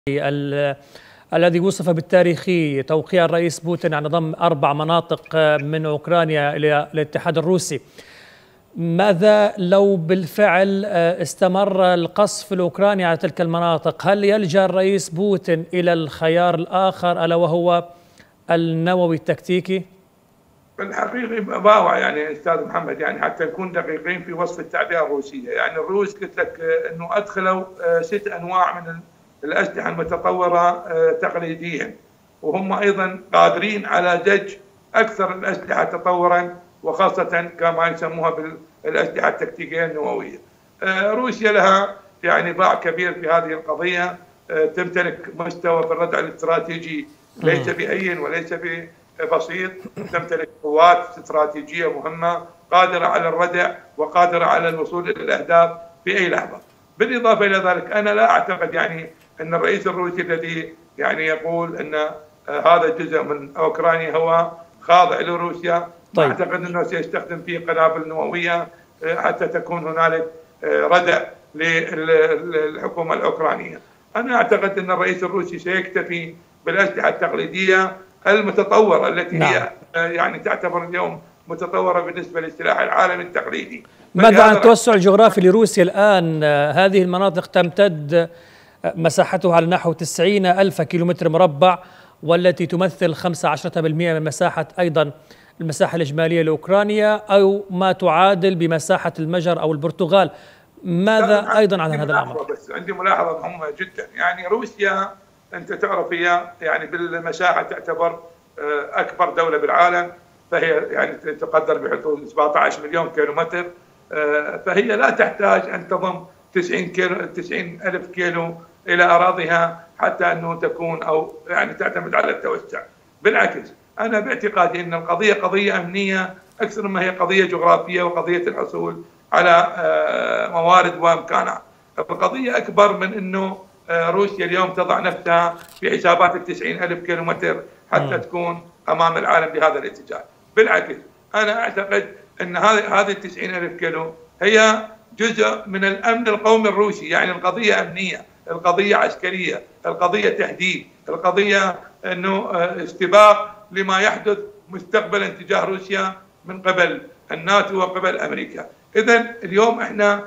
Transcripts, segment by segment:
الذي وصف بالتاريخي توقيع الرئيس بوتين على ضم 4 مناطق من أوكرانيا إلى الاتحاد الروسي. ماذا لو بالفعل استمر القصف الأوكراني على تلك المناطق؟ هل يلجأ الرئيس بوتين إلى الخيار الآخر ألا وهو النووي التكتيكي؟ بالحقيقة باوع يعني أستاذ محمد، يعني حتى نكون دقيقين في وصف التعبئة الروسية. يعني الروس قلت لك أنه أدخلوا 6 أنواع من الأسلحة المتطورة تقليديا، وهم أيضا قادرين على دج أكثر الأسلحة تطورا، وخاصة كما يسموها بالأسلحة التكتيكية النووية. روسيا لها يعني باع كبير في هذه القضية، تمتلك مستوى في الردع الاستراتيجي ليس بهين وليس بسيط، تمتلك قوات استراتيجية مهمة قادرة على الردع وقادرة على الوصول إلى الأهداف في أي لحظة. بالإضافة إلى ذلك أنا لا أعتقد يعني أن الرئيس الروسي الذي يعني يقول أن هذا جزء من أوكرانيا هو خاضع لروسيا، طيب. أعتقد أنه سيستخدم فيه قنابل نووية حتى تكون هنالك ردع للحكومة الأوكرانية. أنا أعتقد أن الرئيس الروسي سيكتفي بالأسلحة التقليدية المتطورة التي هي يعني تعتبر اليوم متطورة بالنسبة للسلاح العالمي التقليدي. ماذا عن التوسع الجغرافي لروسيا الآن؟ هذه المناطق تمتد مساحتها على نحو 90,000 كيلومتر مربع، والتي تمثل 15% من مساحة أيضا المساحة الإجمالية لأوكرانيا، أو ما تعادل بمساحة المجر أو البرتغال. ماذا أيضا عن هذا الأمر؟ بس عندي ملاحظة مهمة جدا. يعني روسيا أنت تعرف هي يعني بالمساحة تعتبر أكبر دولة بالعالم، فهي يعني تقدر بحدود 17 مليون كيلومتر، فهي لا تحتاج أن تضم 90,000 كيلو إلى أراضيها حتى أنه تكون أو يعني تعتمد على التوسع. بالعكس أنا باعتقادي أن القضية قضية أمنية أكثر ما هي قضية جغرافية وقضية الحصول على موارد وإمكانات. القضية أكبر من أنه روسيا اليوم تضع نفسها في حسابات 90,000 كيلومتر حتى تكون أمام العالم بهذا الاتجاه. بالعكس أنا أعتقد أن هذه 90,000 كيلو هي جزء من الأمن القومي الروسي. يعني القضية أمنية، القضية عسكرية، القضية تهديد، القضية أنه استباق لما يحدث مستقبلا تجاه روسيا من قبل الناتو وقبل أمريكا. إذن اليوم احنا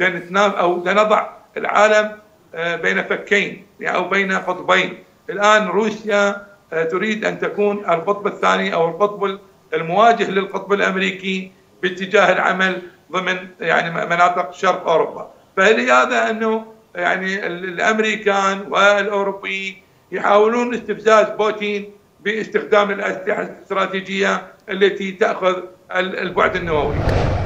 نضع العالم بين فكين أو بين قطبين. الآن روسيا تريد أن تكون القطب الثاني أو القطب المواجه للقطب الأمريكي باتجاه العمل ضمن يعني مناطق شرق أوروبا. فلهذا أنه يعني الأمريكان والأوروبيين يحاولون استفزاز بوتين باستخدام الأسلحة الاستراتيجية التي تأخذ البعد النووي.